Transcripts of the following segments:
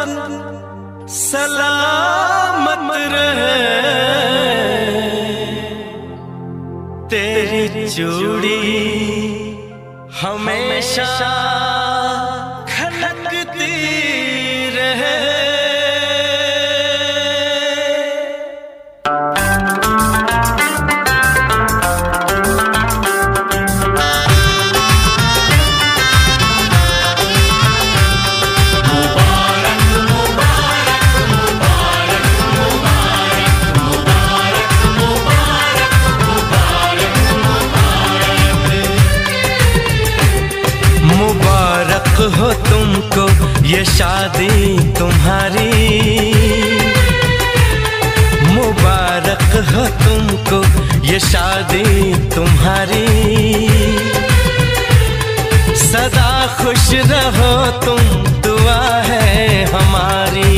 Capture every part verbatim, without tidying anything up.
सलामत रहे, तेरी चूड़ी हमेशा खनकती रहे। मुबारक हो तुमको ये शादी तुम्हारी, मुबारक हो तुमको ये शादी तुम्हारी। सदा खुश रहो तुम, दुआ है हमारी।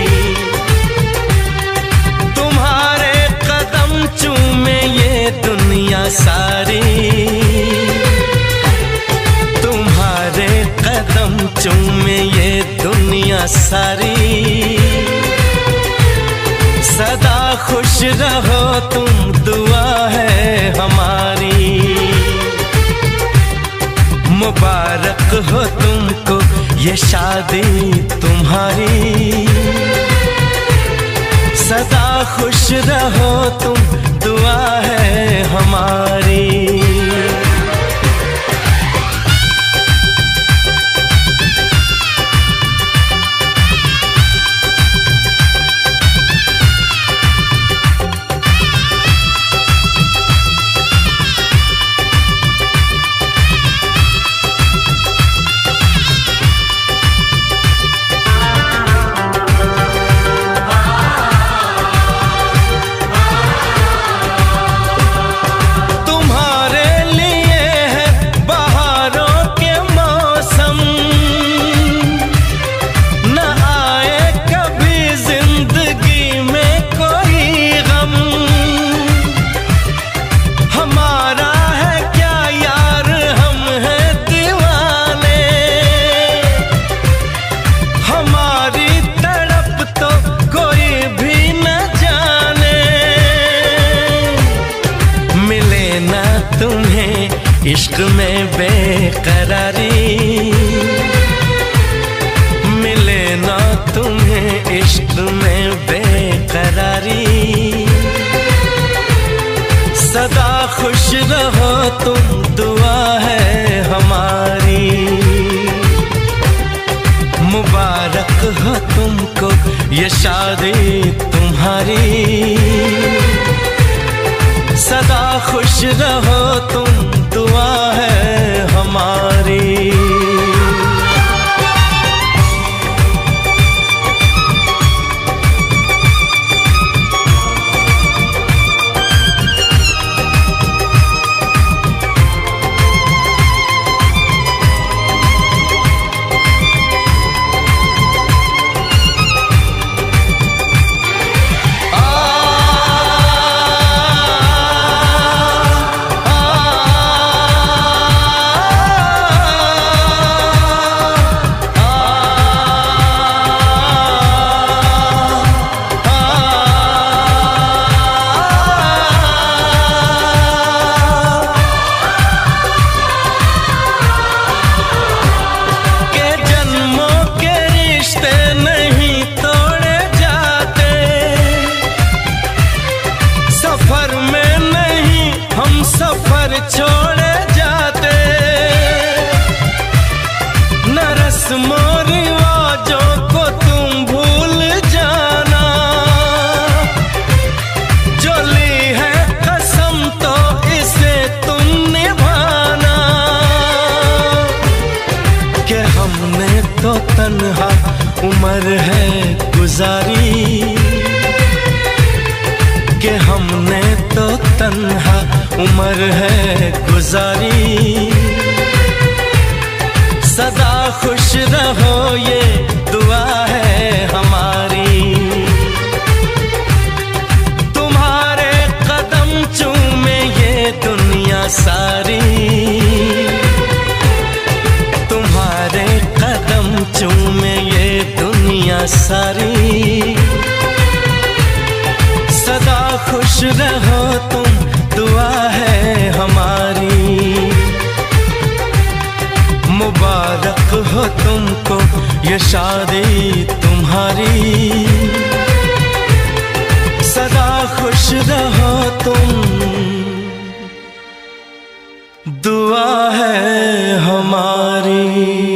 तुम्हारे कदम चूमे ये दुनिया सारी, कदम चूमे ये दुनिया सारी। सदा खुश रहो तुम, दुआ है हमारी। मुबारक हो तुमको ये शादी तुम्हारी। सदा खुश रहो तुम, दुआ है हमारी। इश्क में बेकरारी मिले ना तुम्हें, इश्क में बेकरारी। सदा खुश रहो तुम, दुआ है हमारी। मुबारक हो तुमको ये शादी तुम्हारी। सदा खुश रहो तुम, दुआ है हमारी। सफर छोड़े जाते न, रस्मों रिवाजों को तुम भूल जाना। जो ली है कसम तो इसे तुम निभाना। कि हमने तो तन्हा उम्र है गुजारी, कि हमने तो तन्हा उम्र है गुजारी। सदा खुश रहो ये दुआ है हमारी। तुम्हारे कदम चूमे ये दुनिया सारी, तुम्हारे कदम चूमे ये दुनिया दुनिया सारी। सदा खुश रहो तुम, दुआ है हमारी। मुबारक हो तुमको ये शादी तुम्हारी। सदा खुश रहो तुम, दुआ है हमारी।